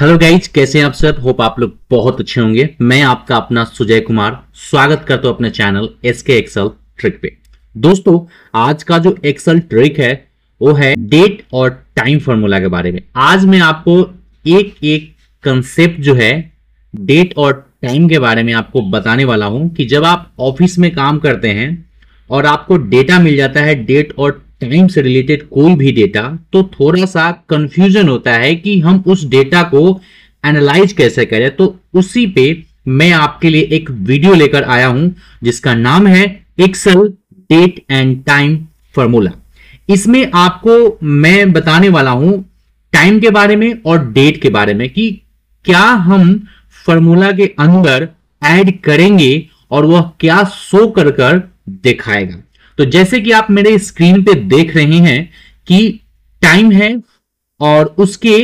Hello guys, कैसे हैं आप सब। होप आप लोग बहुत अच्छे होंगे। मैं आपका अपना सुजय कुमार स्वागत करता हूं अपने चैनल एसके एक्सेल ट्रिक पे। दोस्तों, आज का जो एक्सेल ट्रिक है वो है डेट और टाइम फॉर्मूला के बारे में। आज मैं आपको एक एक कंसेप्ट जो है डेट और टाइम के बारे में आपको बताने वाला हूं कि जब आप ऑफिस में काम करते हैं और आपको डेटा मिल जाता है डेट और टाइम से रिलेटेड कोई भी डेटा, तो थोड़ा सा कंफ्यूजन होता है कि हम उस डेटा को एनालाइज कैसे करें। तो उसी पे मैं आपके लिए एक वीडियो लेकर आया हूं जिसका नाम है Excel date and time formula. इसमें आपको मैं बताने वाला हूं टाइम के बारे में और डेट के बारे में कि क्या हम फॉर्मूला के अंदर ऐड करेंगे और वह क्या शो कर दिखाएगा। तो जैसे कि आप मेरे स्क्रीन पे देख रहे हैं कि टाइम है और उसके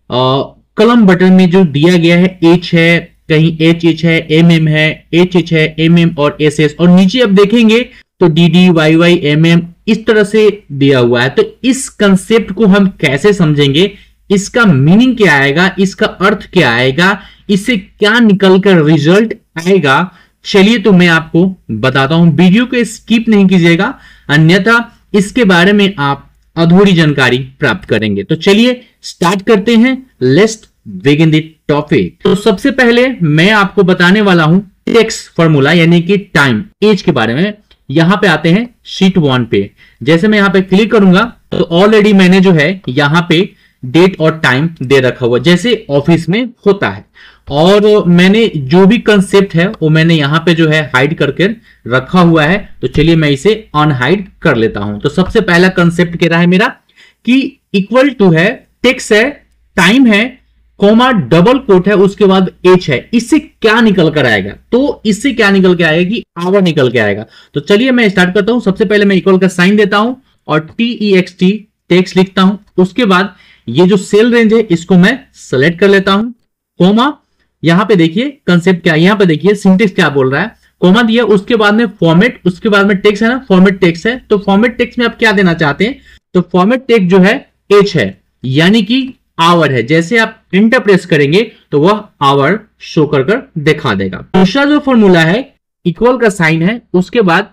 कलम बटन में जो दिया गया है एच है, कहीं एच है, एम है, एच है, एम और एस और नीचे अब देखेंगे तो डी वाई एम इस तरह से दिया हुआ है। तो इस कंसेप्ट को हम कैसे समझेंगे, इसका मीनिंग क्या आएगा, इसका अर्थ क्या आएगा, इससे क्या निकलकर रिजल्ट आएगा, चलिए तो मैं आपको बताता हूं। वीडियो को स्किप नहीं कीजिएगा, अन्यथा इसके बारे में आप अधूरी जानकारी प्राप्त करेंगे। तो चलिए स्टार्ट करते हैं। Let's begin the topic. तो सबसे पहले मैं आपको बताने वाला हूं टेक्स्ट फॉर्मूला यानी कि टाइम एज के बारे में। यहां पे आते हैं शीट 1 पे। जैसे मैं यहां पे क्लिक करूंगा तो ऑलरेडी मैंने जो है यहां पे डेट और टाइम दे रखा हुआ जैसे ऑफिस में होता है, और मैंने जो भी कंसेप्ट है वो मैंने यहां पे जो है हाइड करके रखा हुआ है। तो चलिए मैं इसे अनहाइड कर लेता हूं। तो सबसे पहला कंसेप्ट कह रहा है मेरा कि इक्वल टू है, टेक्स्ट है, टाइम है, कोमा डबल कोट है, उसके बाद एच है। इससे क्या निकल कर आएगा, तो इससे क्या निकल के आएगा कि आवर निकल के आएगा। तो चलिए मैं स्टार्ट करता हूं। सबसे पहले मैं इक्वल का साइन देता हूं और TEXT टेक्स्ट लिखता हूं। उसके बाद ये जो सेल रेंज है इसको मैं सेलेक्ट कर लेता हूं, कोमा। यहां पे देखिए कंसेप्ट क्या है, यहां पे देखिए सिंटेक्स क्या बोल रहा है, कोमा दिया, उसके बाद में फॉर्मेट, उसके बाद में टेक्स्ट है ना, फॉर्मेट टेक्स्ट है। तो फॉर्मेट टेक्स्ट में आप क्या देना चाहते हैं, तो फॉर्मेट टेक्स्ट जो है एच है यानी कि आवर है। जैसे आप इंटर प्रेस करेंगे तो वह आवर शो कर दिखा देगा। दूसरा जो फॉर्मूला है इक्वल का साइन है, उसके बाद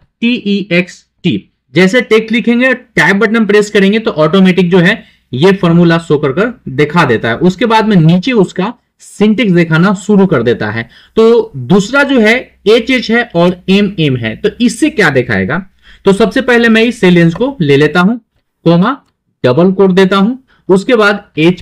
TEXT। जैसे टेक्स्ट लिखेंगे, टैब बटन प्रेस करेंगे तो ऑटोमेटिक जो है ये फॉर्मूला शो कर दिखा देता है। उसके बाद में नीचे उसका सिंटेक्स दिखाना शुरू कर देता है। तो दूसरा जो है एच है और एम है। तो इससे क्या दिखाएगा, तो सबसे पहले मैं इस सेलेंस को ले लेता हूं, कोमा डबल कोट देता हूं, उसके बाद एच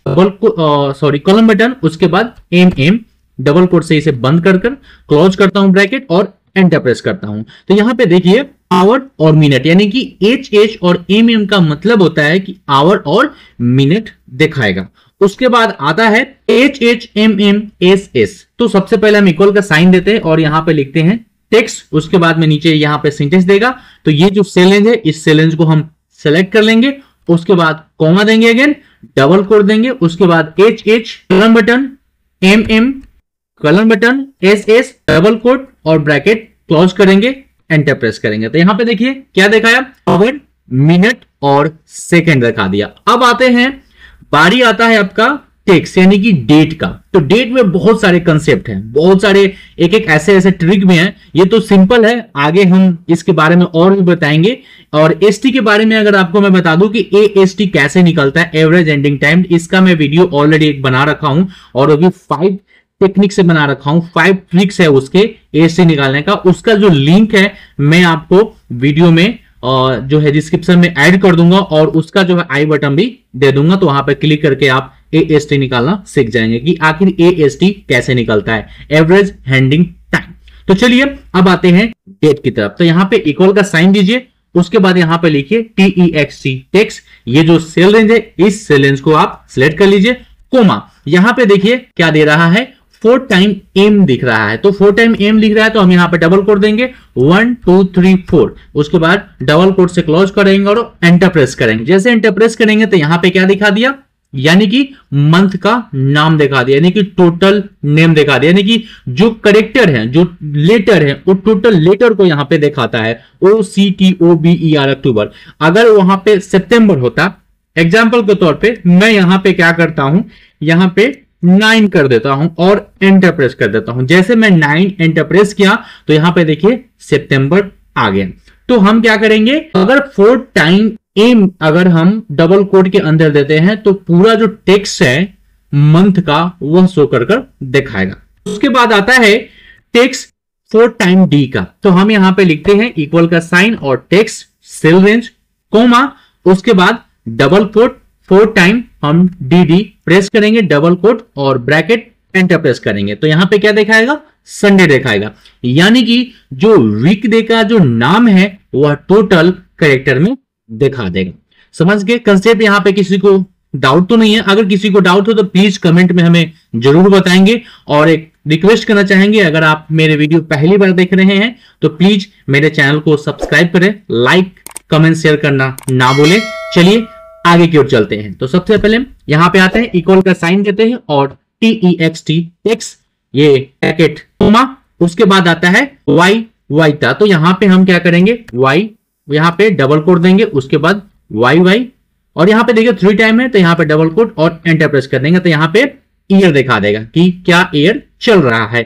डबल कॉलम बटन, उसके बाद एम डबल कोट से इसे बंद कर क्लोज करता हूं ब्रैकेट और एंटर प्रेस करता हूं। तो यहां पे देखिए आवर और मिनट यानी कि एच और एम का मतलब होता है कि आवर और मिनट दिखाएगा। उसके बाद आता है एच एस। तो सबसे पहले हम इक्वल का साइन देते हैं और यहां पे लिखते हैं टेक्स्ट, उसके बाद में नीचे यहां पे सिंटेक्स देगा। तो ये जो सेल रेंज है इस सेल रेंज को हम सेलेक्ट कर लेंगे, उसके बाद कॉमा देंगे, अगेन डबल कोट देंगे, उसके बाद H colon button, M colon button, S double quote और ब्रैकेट क्लोज करेंगे, एंटर प्रेस करेंगे। तो यहां पे देखिए क्या दिखाया, आवर, मिनट और सेकंड दिखा दिया। अब आते हैं, बारी आता है आपका टेक्स्ट यानी कि डेट का। तो डेट में बहुत सारे कंसेप्ट हैं, बहुत सारे एक ऐसे ट्रिक में हैं। ये तो सिंपल है, आगे हम इसके बारे में और भी बताएंगे। और एसटी के बारे में अगर आपको मैं बता दूं कि AST कैसे निकलता है, एवरेज एंडिंग टाइम, इसका मैं वीडियो ऑलरेडी एक बना रखा हूं और अभी 5 टेक्निक से बना रखा हूं, 5 ट्रिक्स है उसके AST निकालने का। उसका जो लिंक है मैं आपको वीडियो में जो है डिस्क्रिप्शन में ऐड कर दूंगा और उसका जो है आई बटन भी दे दूंगा। तो वहां पर क्लिक करके आप AST निकालना सीख जाएंगे कि आखिर AST कैसे निकलता है, एवरेज हैंडिंग टाइम। तो चलिए अब आते हैं डेट की तरफ। तो यहां पे इक्वल का साइन दीजिए, उसके बाद यहां पे लिखिए TEXT टेक्स्ट। ये जो सेल रेंज है इस सेल रेंज को आप सिलेक्ट कर लीजिए, कोमा। यहां पे देखिए क्या दे रहा है, 4 टाइम एम दिख रहा है। तो 4 टाइम एम लिख रहा है तो हम यहां पे डबल कोट देंगे, 1 2 3 4, उसके बाद डबल कोट से क्लोज करेंगे और एंटर प्रेस करेंगे। जैसे एंटर प्रेस करेंगे तो यहां पे क्या दिखा दिया, यानी कि मंथ का नाम दिखा दिया, यानी कि टोटल नेम दिखा दिया, यानी कि जो करेक्टर है, जो लेटर है, वो टोटल लेटर को यहां पे दिखाता है, OCTOBER अक्टूबर। अगर वहां पे सितंबर होता, एग्जाम्पल के तौर पे मैं यहां पे क्या करता हूं, यहां पे 9 कर देता हूं और एंटर प्रेस कर देता हूं। जैसे मैं 9 एंटर प्रेस किया तो यहां पे देखिए सितंबर आ गया। तो हम क्या करेंगे, अगर 4 टाइम एम अगर हम डबल कोट के अंदर देते हैं तो पूरा जो टेक्स्ट है मंथ का वह शो कर दिखाएगा। उसके बाद आता है टेक्स्ट 4 टाइम डी का। तो हम यहां पे लिखते हैं इक्वल का साइन और टेक्स्ट सेल रेंज कोमा, उसके बाद डबल कोट 4 टाइम हम डी प्रेस करेंगे, डबल कोट और ब्रैकेट एंटर प्रेस करेंगे। तो यहां पे क्या दिखाएगा, संडे दिखाएगा। यानी कि जो वीकडे का जो नाम है वह टोटल कैरेक्टर में दिखा देगा। समझ गए कंसेप्ट? यहां पे किसी को डाउट तो नहीं है? अगर किसी को डाउट हो तो प्लीज कमेंट में हमें जरूर बताएंगे। और एक रिक्वेस्ट करना चाहेंगे, अगर आप मेरे वीडियो पहली बार देख रहे हैं तो प्लीज मेरे चैनल को सब्सक्राइब करें, लाइक कमेंट शेयर करना ना भूलें। चलिए आगे की ओर चलते हैं। तो सबसे पहले यहां पे आते हैं, इक्वल का साइन देते हैं और TEXT टेक्स्ट ये ब्रैकेट कोमा, उसके बाद आता है y था। तो यहां पे हम क्या करेंगे, y यहां पे डबल कोट देंगे, उसके बाद y और यहां पे देखिए 3 टाइम है तो यहां पे डबल कोट और एंटर प्रेस कर देंगे। तो यहां पे ईयर दिखा देगा कि क्या ईयर चल रहा है,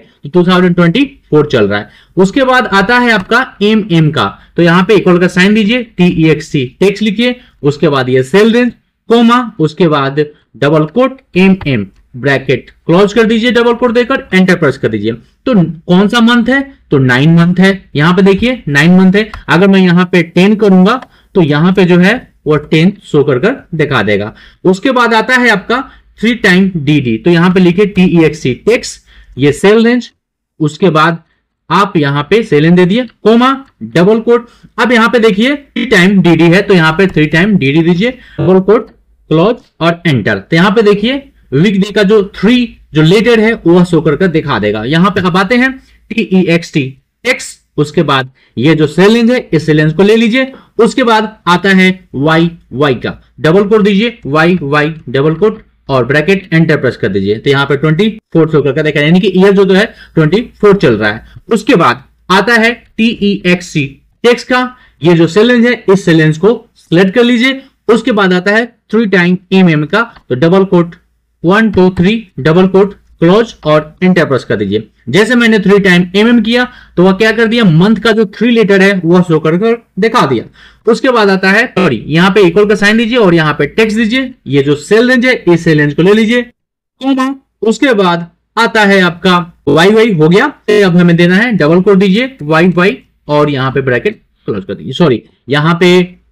2024 चल रहा है। उसके बाद आता है आपका MM का। तो यहां पे इक्वल का साइन दीजिए, TEXT टेक्स्ट लिखिए, उसके बाद ये सेल रेंज कोमा, उसके बाद double quote MM bracket close कर दीजिए, डबल कोट देकर एंटर प्रेस कर दीजिए। तो कौन सा मंथ है, तो 9 मंथ है। यहां पे देखिए 9 मंथ है। अगर मैं यहां पे 10 करूंगा तो यहां पे जो है वो 10 शो कर दिखा देगा। उसके बाद आता है आपका 3 टाइम डी। तो यहां पे लिखिए TEXT टेक्स्ट ये सेल रेंज, उसके बाद आप यहां पे सेल रेंज दे दिए कोमा डबल कोट। अब यहां पे देखिए 3 टाइम डी है तो यहां पे 3 टाइम डी दीजिए, डबल कोट क्लोज और एंटर। तो यहां पे देखिए वीकडे का जो 3 जो लेटर है वह शो कर दिखा देगा। यहां पे अब आते हैं TEXT टेक्स्ट, उसके बाद ये जो सेल रेंज है इस सेल रेंज को ले लीजिए। उसके बाद आता है y का, डबल कोट दीजिए y डबल कोट और ब्रैकेट एंटर प्रेस कर दीजिए। तो यहां पे 24 शो कर देखा, यानी कि ईयर जो है 24 चल रहा है। उसके बाद आता है TEXT टेक्स्ट का, ये जो सेल रेंज है इस सेल रेंज को सिलेक्ट कर लीजिए। उसके बाद आता है 3 टाइम MM का, तो double quote 1 2 3 double quote close और एंटर प्रेस कर दीजिए। जैसे मैंने 3 टाइम MM किया तो वह क्या कर दिया, मंथ का जो 3 लेटर है वह शो कर दिखा दिया। उसके बाद आता है सॉरी, यहां पे इक्वल का साइन दीजिए और यहां पे टेक्स्ट दीजिए, ये जो सेल रेंज है इस सेल रेंज को ले लीजिए कोमा। उसके बाद आता है आपका y हो गया। अब हमें देना है डबल कोट दीजिए y और यहां पे ब्रैकेट क्लोज कर दीजिए। सॉरी, यहां पे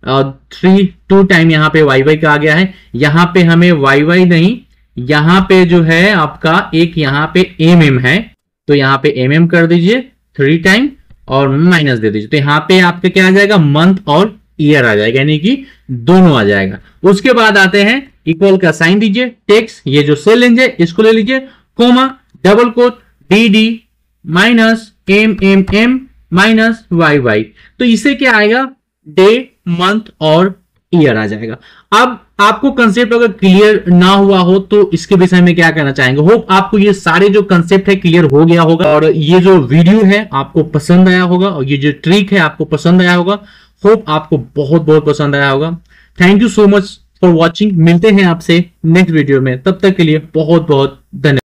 2 टाइम यहां पे y का आ गया है। यहां पे हमें y नहीं, यहां पे जो है आपका एक यहां पे MM है तो यहां पे MM कर दीजिए 3 टाइम और माइनस दे दीजिए। तो यहां पे आपके क्या आ जाएगा, मंथ और ईयर आ जाएगा, यानी कि दोनों आ जाएगा। उसके बाद आते हैं इक्वल का साइन दीजिए, टेक्स्ट ये जो सेल रेंज है इसको ले लीजिए comma double quote DD minus MM minus y। तो इसे क्या आएगा, डे मंथ और ईयर आ जाएगा। अब आपको कंसेप्ट अगर क्लियर ना हुआ हो तो इसके विषय में क्या कहना चाहेंगे। होप आपको ये सारे जो कंसेप्ट है क्लियर हो गया होगा और ये जो वीडियो है आपको पसंद आया होगा और ये जो ट्रिक है आपको पसंद आया होगा। होप आपको बहुत बहुत पसंद आया होगा। Thank you so much for watching. मिलते हैं आपसे नेक्स्ट वीडियो में, तब तक के लिए बहुत बहुत धन्यवाद।